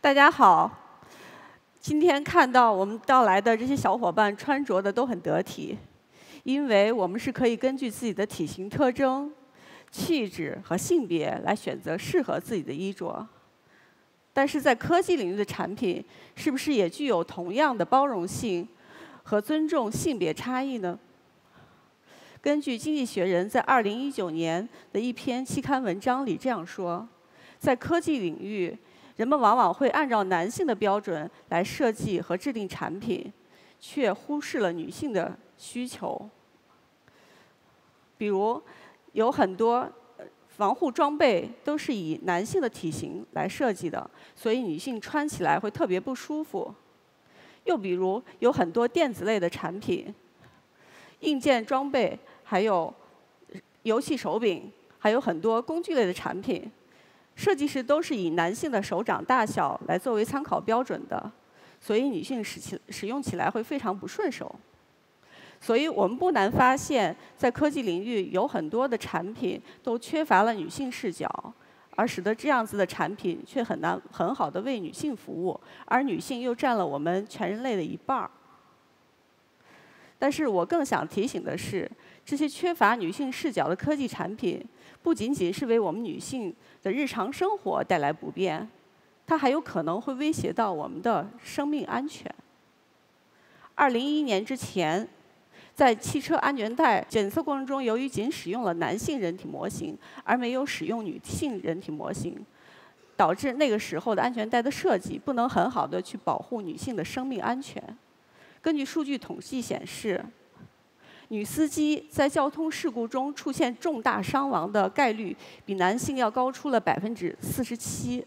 大家好，今天看到我们到来的这些小伙伴穿着的都很得体，因为我们是可以根据自己的体型特征、气质和性别来选择适合自己的衣着。但是在科技领域的产品，是不是也具有同样的包容性和尊重性别差异呢？根据《经济学人》在2019年的一篇期刊文章里这样说，在科技领域，人们往往会按照男性的标准来设计和制定产品，却忽视了女性的需求。比如，有很多防护装备都是以男性的体型来设计的，所以女性穿起来会特别不舒服。又比如，有很多电子类的产品、硬件装备，还有游戏手柄，还有很多工具类的产品。设计师都是以男性的手掌大小来作为参考标准的，所以女性使用起来会非常不顺手。所以我们不难发现，在科技领域有很多的产品都缺乏了女性视角，而使得这样子的产品却很难很好的为女性服务，而女性又占了我们全人类的一半儿。但是我更想提醒的是，这些缺乏女性视角的科技产品，不仅仅是为我们女性的日常生活带来不便，它还有可能会威胁到我们的生命安全。2011年之前，在汽车安全带检测过程中，由于仅使用了男性人体模型，而没有使用女性人体模型，导致那个时候的安全带的设计不能很好的去保护女性的生命安全。根据数据统计显示，女司机在交通事故中出现重大伤亡的概率比男性要高出了47%。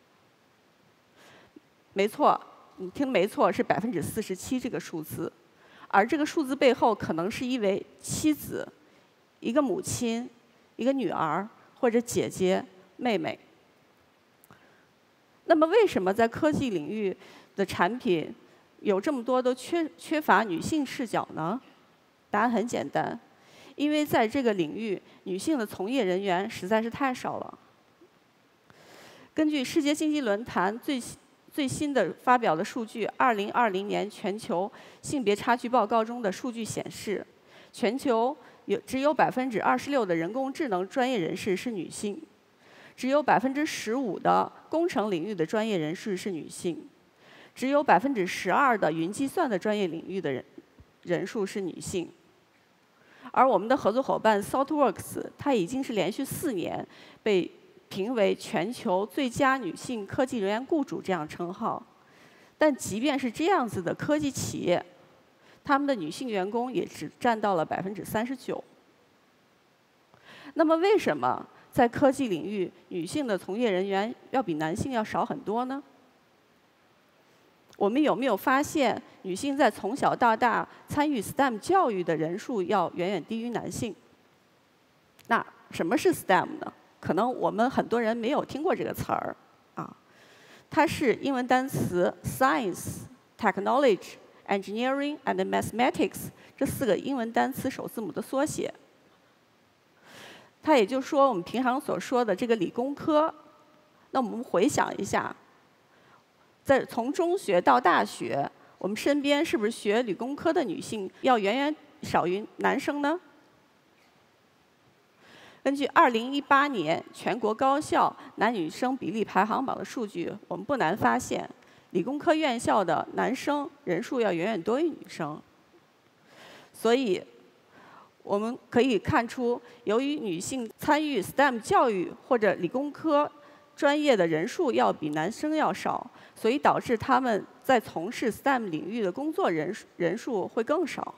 没错，你听没错，是47%这个数字。而这个数字背后可能是一位妻子、一个母亲、一个女儿或者姐姐、妹妹。那么，为什么在科技领域的产品有这么多都缺乏女性视角呢？答案很简单，因为在这个领域，女性的从业人员实在是太少了。根据世界经济论坛最新的发表的数据，2020年全球性别差距报告中的数据显示，全球只有26%的人工智能专业人士是女性，只有15%的工程领域的专业人士是女性，只有12%的云计算的专业领域的人数是女性。而我们的合作伙伴 ThoughtWorks， 它已经是连续4年被评为全球最佳女性科技人员雇主这样称号。但即便是这样子的科技企业，他们的女性员工也只占到了39%。那么为什么在科技领域，女性的从业人员要比男性要少很多呢？我们有没有发现，女性在从小到大参与 STEM 教育的人数要远远低于男性？那什么是 STEM 呢？可能我们很多人没有听过这个词儿啊。它是英文单词 Science、Technology、Engineering and Mathematics 这4个英文单词首字母的缩写。它也就是说，我们平常所说的这个理工科。那我们回想一下。从中学到大学，我们身边是不是学理工科的女性要远远少于男生呢？根据2018年全国高校男女生比例排行榜的数据，我们不难发现，理工科院校的男生人数要远远多于女生。所以，我们可以看出，由于女性参与 STEM 教育或者理工科专业的人数要比男生要少，所以导致他们在从事 STEM 领域的工作人数会更少。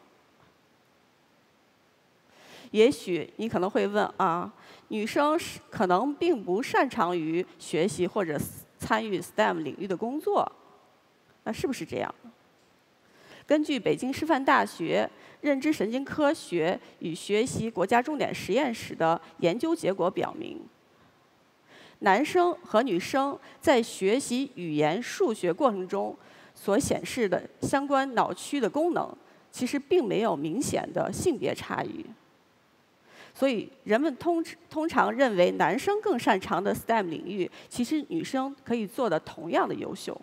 也许你可能会问啊，女生可能并不擅长于学习或者参与 STEM 领域的工作，那是不是这样？根据北京师范大学认知神经科学与学习国家重点实验室的研究结果表明，男生和女生在学习语言、数学过程中所显示的相关脑区的功能，其实并没有明显的性别差异。 所以人们通常认为男生更擅长的 STEM 领域，其实女生可以做得同样的优秀。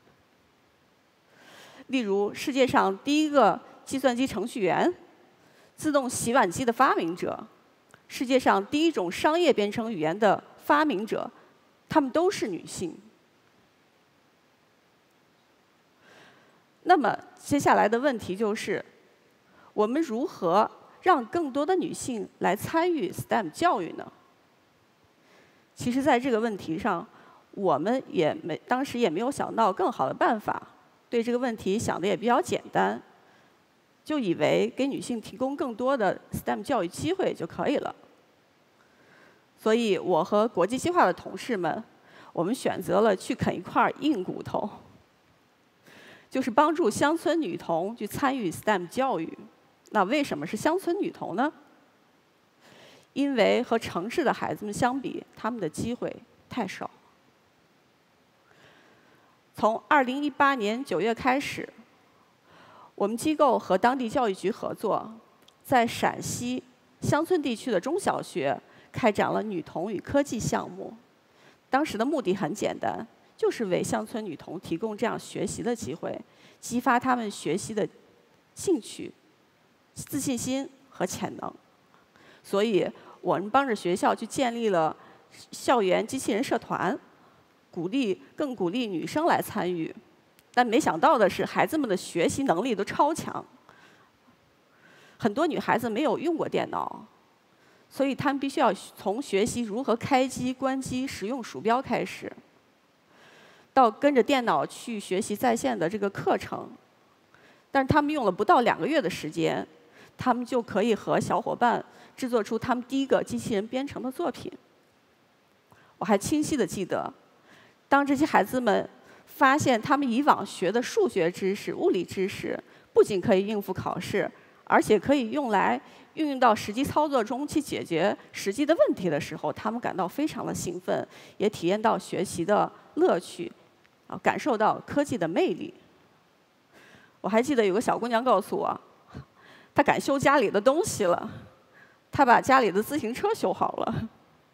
例如，世界上第一个计算机程序员、自动洗碗机的发明者、世界上第一种商业编程语言的发明者，她们都是女性。那么接下来的问题就是，我们如何让更多的女性来参与 STEM 教育呢？其实，在这个问题上，我们当时也没有想到更好的办法。对这个问题想的也比较简单，就以为给女性提供更多的 STEM 教育机会就可以了。所以我和国际计划的同事们，我们选择了去啃一块硬骨头，就是帮助乡村女童去参与 STEM 教育。那为什么是乡村女童呢？因为和城市的孩子们相比，他们的机会太少。从2018年9月开始，我们机构和当地教育局合作，在陕西乡村地区的中小学开展了女童与科技项目。当时的目的很简单，就是为乡村女童提供这样学习的机会，激发她们学习的兴趣、自信心和潜能。所以，我们帮着学校去建立了校园机器人社团。更鼓励女生来参与，但没想到的是，孩子们的学习能力都超强。很多女孩子没有用过电脑，所以她们必须要从学习如何开机、关机、使用鼠标开始，到跟着电脑去学习在线的这个课程。但是她们用了不到2个月的时间，她们就可以和小伙伴制作出他们第一个机器人编程的作品。我还清晰地记得，当这些孩子们发现他们以往学的数学知识、物理知识，不仅可以应付考试，而且可以运用到实际操作中去解决实际的问题的时候，他们感到非常的兴奋，也体验到学习的乐趣，感受到科技的魅力。我还记得有个小姑娘告诉我，她敢修家里的东西了，她把家里的自行车修好了。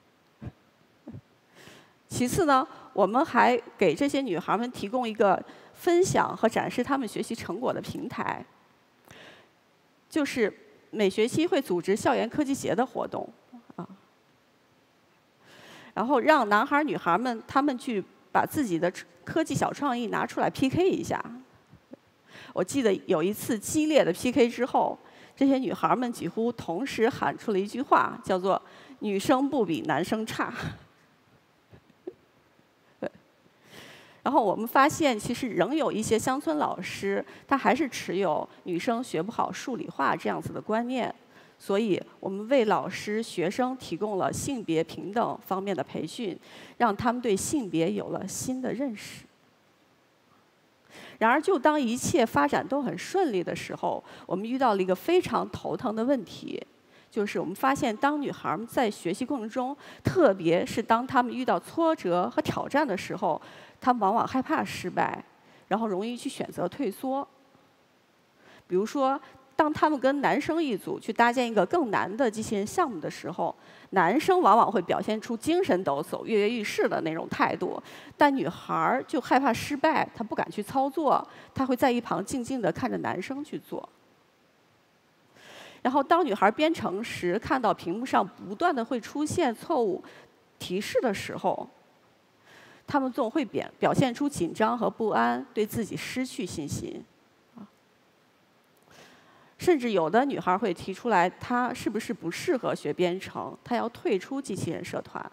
其次呢，我们还给这些女孩们提供一个分享和展示她们学习成果的平台，就是每学期会组织校园科技节的活动，然后让男孩女孩们他们去把自己的科技小创意拿出来 PK 一下。我记得有一次激烈的 PK 之后，这些女孩们几乎同时喊出了一句话，叫做“女生不比男生差”。然后我们发现，其实仍有一些乡村老师，他还是持有女生学不好数理化这样子的观念，所以我们为老师、学生提供了性别平等方面的培训，让他们对性别有了新的认识。然而，就当一切发展都很顺利的时候，我们遇到了一个非常头疼的问题，就是我们发现，当女孩们在学习过程中，特别是当她们遇到挫折和挑战的时候，她们往往害怕失败，然后容易去选择退缩。比如说，当他们跟男生一组去搭建一个更难的机器人项目的时候，男生往往会表现出精神抖擞、跃跃欲试的那种态度，但女孩就害怕失败，她不敢去操作，她会在一旁静静地看着男生去做。然后，当女孩编程时，看到屏幕上不断地会出现错误提示的时候，她们总会表现出紧张和不安，对自己失去信心。甚至有的女孩会提出来，她是不是不适合学编程，她要退出机器人社团。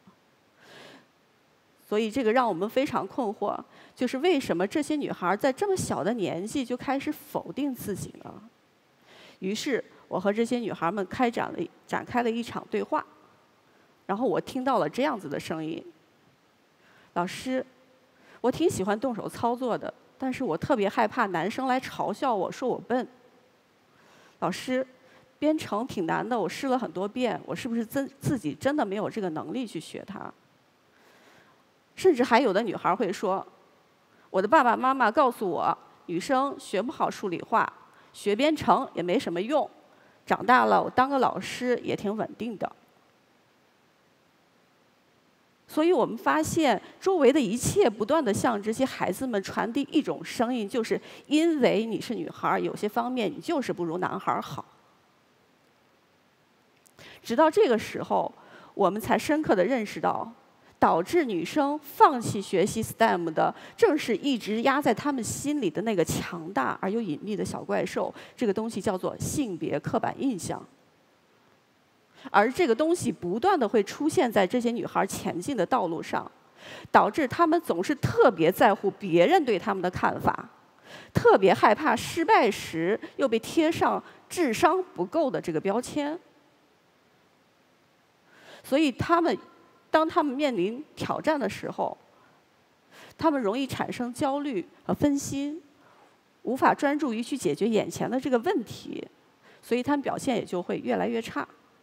所以这个让我们非常困惑，就是为什么这些女孩在这么小的年纪就开始否定自己呢？于是，我和这些女孩们展开了一场对话，然后我听到了这样子的声音：老师，我挺喜欢动手操作的，但是我特别害怕男生来嘲笑我说我笨。老师，编程挺难的，我试了很多遍，我是不是自己真的没有这个能力去学它？甚至还有的女孩会说，我的爸爸妈妈告诉我，女生学不好数理化，学编程也没什么用， 长大了我当个老师也挺稳定的。所以我们发现，周围的一切不断地向这些孩子们传递一种声音，就是因为你是女孩，有些方面你就是不如男孩好。直到这个时候，我们才深刻地认识到，导致女生放弃学习 STEM 的，正是一直压在她们心里的那个强大而又隐秘的小怪兽。这个东西叫做性别刻板印象。而这个东西不断地会出现在这些女孩前进的道路上，导致她们总是特别在乎别人对她们的看法，特别害怕失败时又被贴上智商不够的这个标签。所以当她们面临挑战的时候，她们容易产生焦虑和分心，无法专注于去解决眼前的这个问题，所以她们表现也就会越来越差。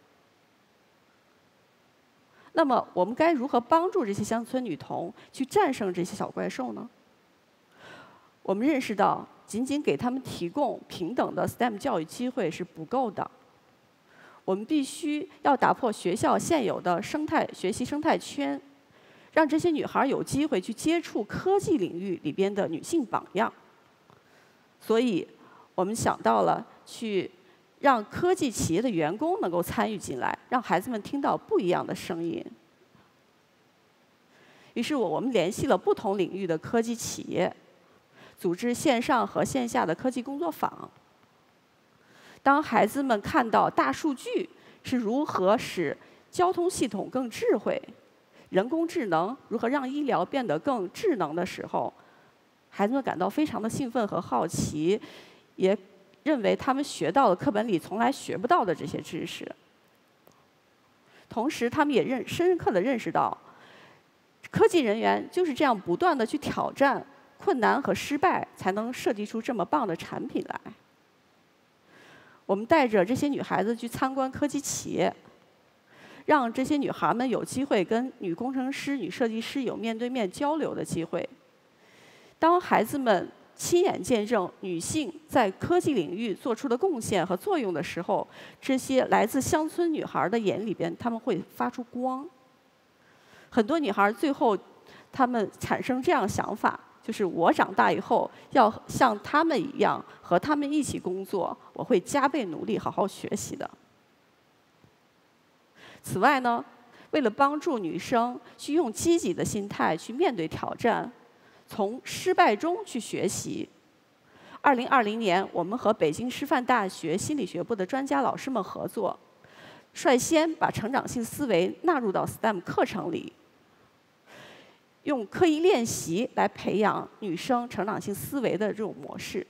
那么，我们该如何帮助这些乡村女童去战胜这些小怪兽呢？我们认识到，仅仅给她们提供平等的 STEM 教育机会是不够的。我们必须要打破学校现有的学习生态圈，让这些女孩有机会去接触科技领域里边的女性榜样。所以，我们想到了去让科技企业的员工能够参与进来，让孩子们听到不一样的声音。于是我们联系了不同领域的科技企业，组织线上和线下的科技工作坊。当孩子们看到大数据是如何使交通系统更智慧，人工智能如何让医疗变得更智能的时候，孩子们感到非常的兴奋和好奇，也认为他们学到了课本里从来学不到的这些知识。同时，他们也深刻地认识到，科技人员就是这样不断地去挑战困难和失败，才能设计出这么棒的产品来。我们带着这些女孩子去参观科技企业，让这些女孩们有机会跟女工程师、女设计师有面对面交流的机会。当孩子们亲眼见证女性在科技领域做出的贡献和作用的时候，这些来自乡村女孩的眼里边，她们会发出光。很多女孩最后，她们产生这样想法，就是我长大以后要像她们一样，和她们一起工作，我会加倍努力，好好学习的。此外呢，为了帮助女生去用积极的心态去面对挑战，从失败中去学习。2020年，我们和北京师范大学心理学部的专家老师们合作，率先把成长性思维纳入到 STEM 课程里，用刻意练习来培养女生成长性思维的这种模式。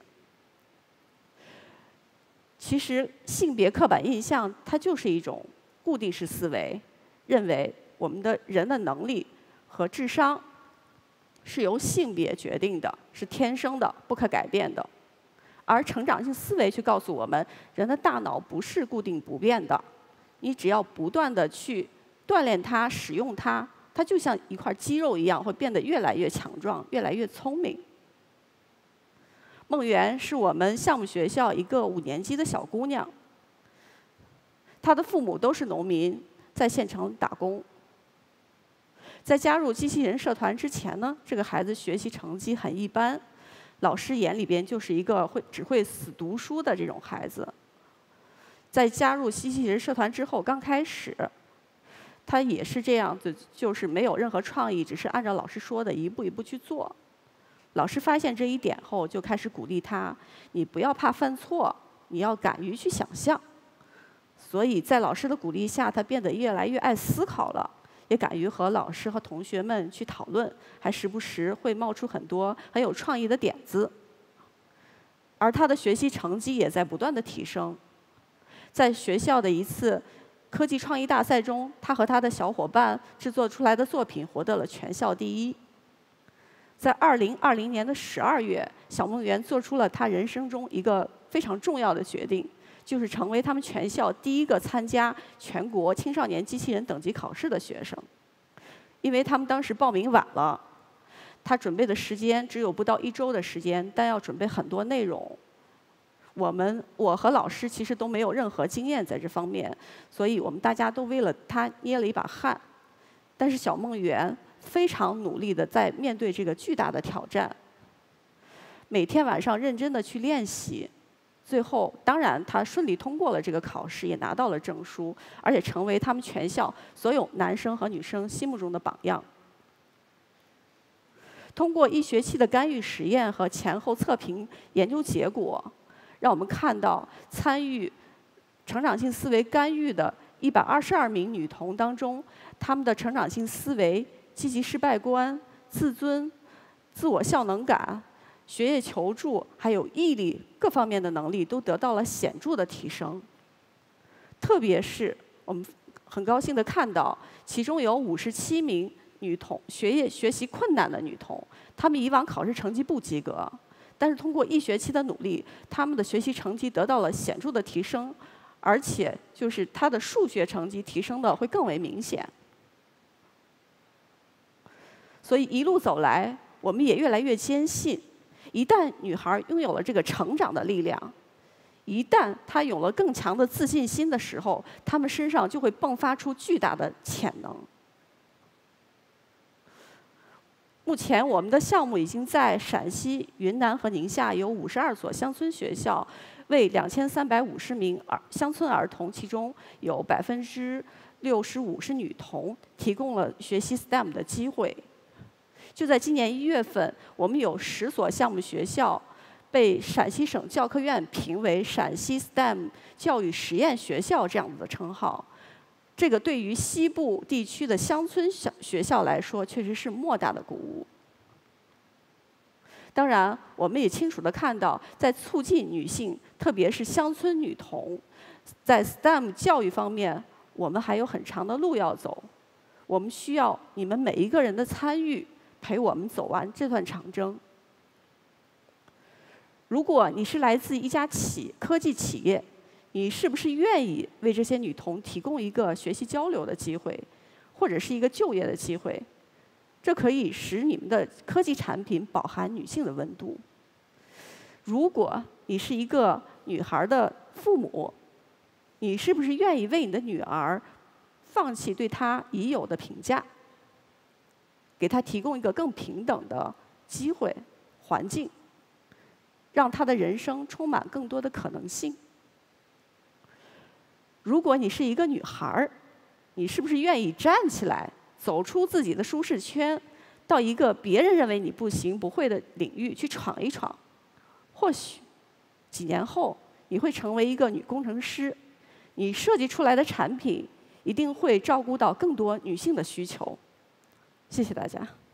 其实，性别刻板印象它就是一种固定式思维，认为我们的人的能力和智商是由性别决定的，是天生的，不可改变的。而成长性思维却告诉我们，人的大脑不是固定不变的，你只要不断地去锻炼它、使用它，它就像一块肌肉一样，会变得越来越强壮，越来越聪明。梦圆是我们项目学校一个5年级的小姑娘，她的父母都是农民，在县城打工。在加入机器人社团之前呢，这个孩子学习成绩很一般，老师眼里边就是一个只会死读书的这种孩子。在加入机器人社团之后，刚开始，他也是这样子，就是没有任何创意，只是按照老师说的一步一步去做。老师发现这一点后，就开始鼓励他：你不要怕犯错，你要敢于去想象。所以在老师的鼓励下，他变得越来越爱思考了。也敢于和老师和同学们去讨论，还时不时会冒出很多很有创意的点子。而他的学习成绩也在不断的提升。在学校的一次科技创意大赛中，他和他的小伙伴制作出来的作品获得了全校第一。在2020年的12月，小梦圆做出了他人生中一个非常重要的决定。就是成为他们全校第一个参加全国青少年机器人等级考试的学生，因为他们当时报名晚了，他准备的时间只有不到1周的时间，但要准备很多内容。 我和老师其实都没有任何经验在这方面，所以我们大家都为了他捏了一把汗。但是小梦圆非常努力地在面对这个巨大的挑战，每天晚上认真地去练习。最后，当然他顺利通过了这个考试，也拿到了证书，而且成为他们全校所有男生和女生心目中的榜样。通过1学期的干预实验和前后测评研究结果，让我们看到参与成长性思维干预的122名女童当中，她们的成长性思维、积极失败观、自尊、自我效能感、学业求助还有毅力各方面的能力都得到了显著的提升。特别是我们很高兴地看到，其中有57名女童学习困难的女童，她们以往考试成绩不及格，但是通过1学期的努力，她们的学习成绩得到了显著的提升，而且就是她的数学成绩提升的会更为明显。所以一路走来，我们也越来越坚信，一旦女孩拥有了这个成长的力量，一旦她有了更强的自信心的时候，她们身上就会迸发出巨大的潜能。目前我们的项目已经在陕西、云南和宁夏有52所乡村学校，为2350名乡村儿童，其中有65%是女童，提供了学习 STEM 的机会。就在今年1月份，我们有10所项目学校被陕西省教科院评为陕西 STEM 教育实验学校这样子的称号。这个对于西部地区的乡村学校来说，确实是莫大的鼓舞。当然，我们也清楚地看到，在促进女性，特别是乡村女童，在 STEM 教育方面，我们还有很长的路要走。我们需要你们每一个人的参与，陪我们走完这段长征。如果你是来自一家科技企业，你是不是愿意为这些女童提供一个学习交流的机会，或者是一个就业的机会？这可以使你们的科技产品饱含女性的温度。如果你是一个女孩的父母，你是不是愿意为你的女儿放弃对她已有的评价，给她提供一个更平等的机会环境，让她的人生充满更多的可能性？如果你是一个女孩，你是不是愿意站起来，走出自己的舒适圈，到一个别人认为你不行不会的领域去闯一闯？或许几年后，你会成为一个女工程师，你设计出来的产品一定会照顾到更多女性的需求。谢谢大家。